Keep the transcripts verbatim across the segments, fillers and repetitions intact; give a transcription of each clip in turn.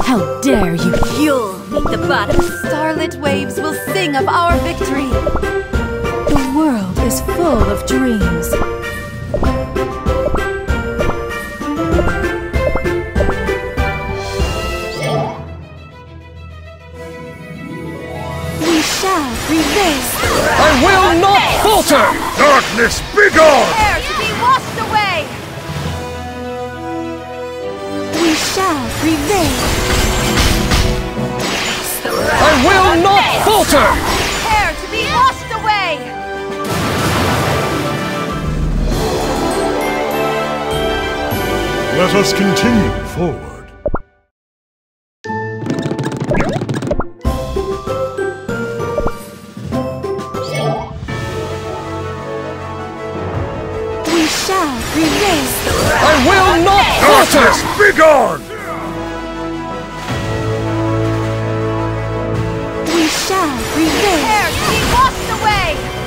How dare you! You'll meet the bottom. Starlit waves will sing of our victory. The world is full of dreams. We shall prevail. I will not falter! Darkness, begone! Prepare to be washed away. We shall prevail. I will not falter! Prepare to be washed away. Let us continue forward. We shall prevail. I will not falter! Darkness, begone! We shall prevail. Prepare to be washed away.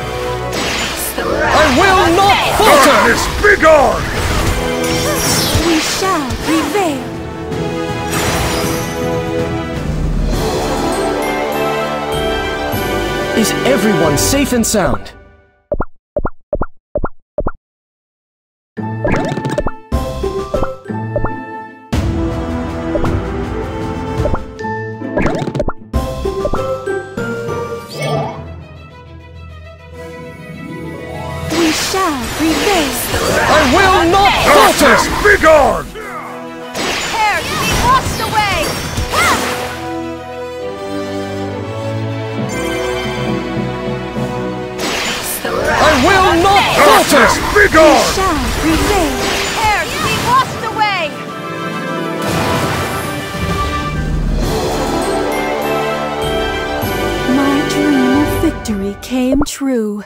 I will not falter! Darkness, begone! We shall prevail. Is everyone safe and sound? We shall prevail. I will not falter! Darkness, begone! Prepare to be washed away. I will not falter! Darkness, We begone! shall prevail. Prepare to be washed away. My dream of victory came true.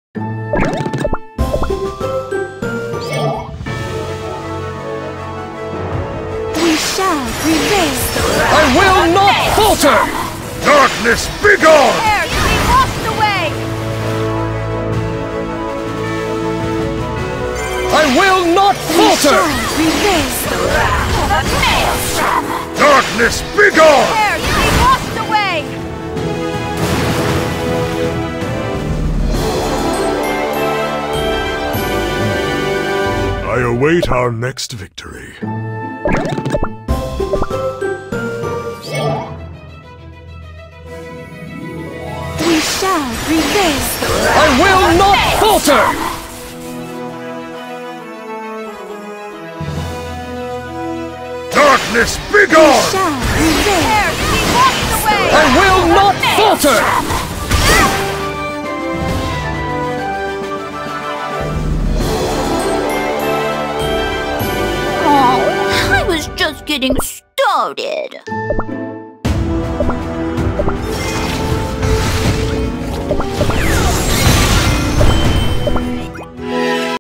We shall prevail. I will not falter! Darkness, begone! Prepare to be washed away. I will not We falter! shall prevail. Darkness, begone! Prepare to be washed away. I await our next victory. We shall prevail. I will not falter! Darkness, We begone! shall prevail. Prepare to be washed away. I will not falter! Oh, I was just getting started.